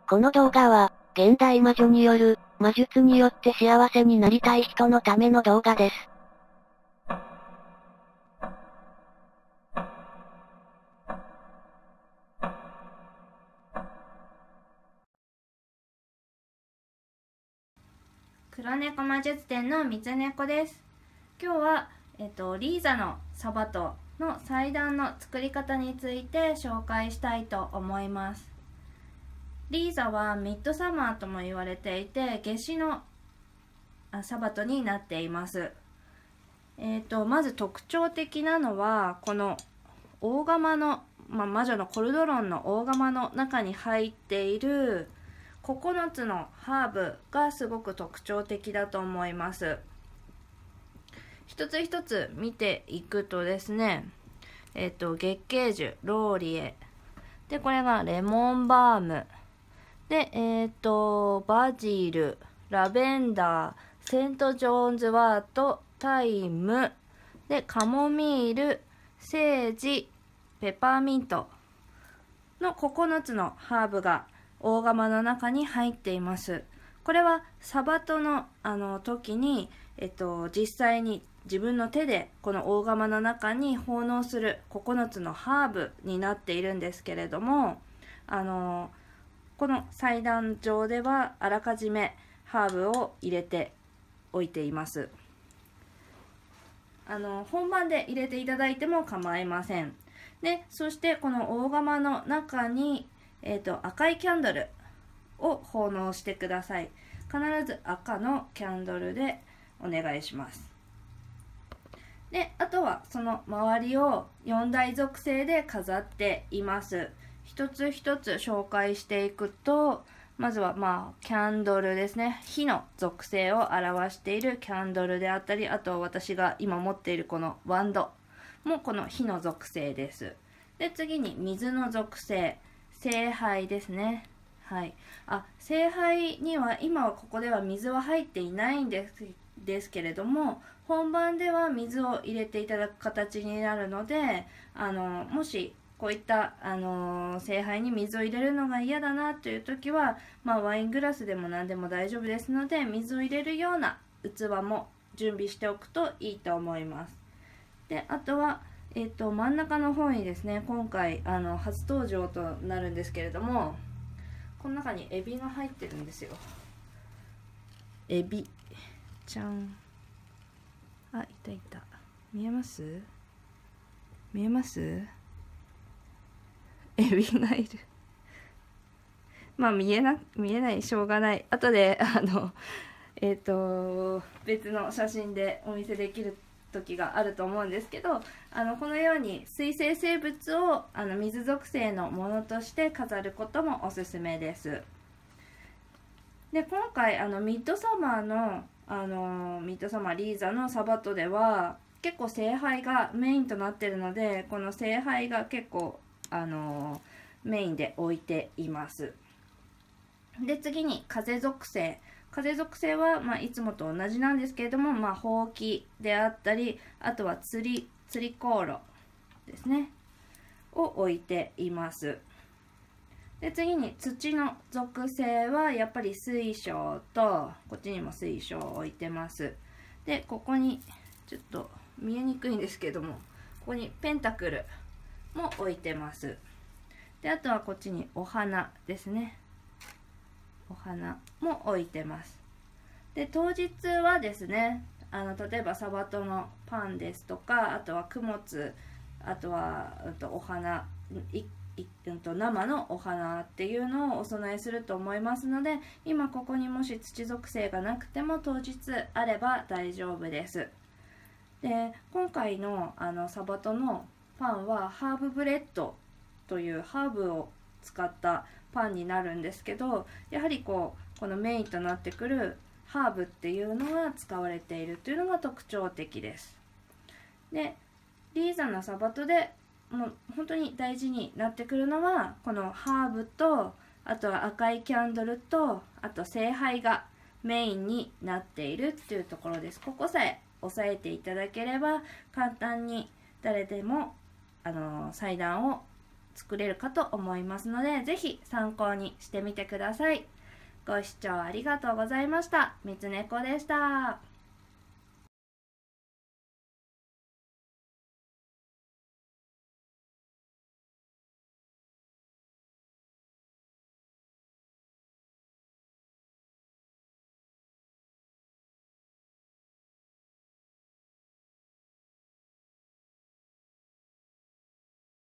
この動画は、現代魔女による、魔術によって幸せになりたい人のための動画です。 黒猫魔術店のみつ猫です。今日は、リーザのサバトの祭壇の作り方について紹介したいと思います。リーザはミッドサマーとも言われていて、夏至のサバトになっています。まず特徴的なのは、この大釜の、魔女のコルドロンの大釜の中に入っている9つのハーブがすごく特徴的だと思います。一つ一つ見ていくとですね、月桂樹、ローリエ、で、これがレモンバーム、で、バジル、ラベンダー、セントジョーンズワート、タイム、で、カモミール、セージ、ペパーミントの9つのハーブが大釜の中に入っています。これはサバトの時に、実際に自分の手でこの大釜の中に奉納する9つのハーブになっているんですけれども、この祭壇上ではあらかじめハーブを入れておいています。本番で入れていただいても構いません。で、そしてこの大釜の中に、赤いキャンドルを奉納してください。必ず赤のキャンドルでお願いします。で、あとはその周りを4大属性で飾っています。一つ一つ紹介していくと、まずはキャンドルですね。火の属性を表しているキャンドルであったり、あと私が今持っているこのワンドもこの火の属性です。で、次に水の属性、聖杯ですね。はい。聖杯には今はここでは水は入っていないんですけれども、本番では水を入れていただく形になるので、もしこういった聖杯に水を入れるのが嫌だなという時は、ワイングラスでも何でも大丈夫ですので、水を入れるような器も準備しておくといいと思います。で、あとは真ん中の方にですね、今回初登場となるんですけれども、この中にエビが入ってるんですよ。エビちゃん、いたいた。見えます？見えます？エビがいる。見えない、しょうがない。後で別の写真でお見せできる時があると思うんですけど、このように水生生物を水属性のものとして飾ることもおすすめです。で、今回ミッドサマーのミッドサマーリーザのサバトでは結構聖杯がメインとなっているので、この聖杯が結構メインで置いています。で、次に風属性。風属性は、いつもと同じなんですけれども、ほうきであったり、あとは釣り航路ですね、を置いています。で、次に土の属性は、やっぱり水晶と、こっちにも水晶を置いてます。で、ここに、ちょっと見えにくいんですけども、ここにペンタクルも置いてます。で、あとはこっちにお花ですね。お花も置いてます。で、当日はですね、例えばサバトのパンですとか、あとは供物、あとはお花、生のお花っていうのをお供えすると思いますので、今ここにもし土属性がなくても当日あれば大丈夫です。で、今回のサバトのパンはハーブブレッドというハーブを使ったパンになるんですけど、やはりこのメインとなってくるハーブっていうのが使われているというのが特徴的です。で、リーザのサバトでもう本当に大事になってくるのは、このハーブと、あとは赤いキャンドルと、あと聖杯がメインになっているっていうところです。ここさえ押さえていただければ簡単に誰でも祭壇を作れるかと思いますので、ぜひ参考にしてみてください。ご視聴ありがとうございました。みつねこでした。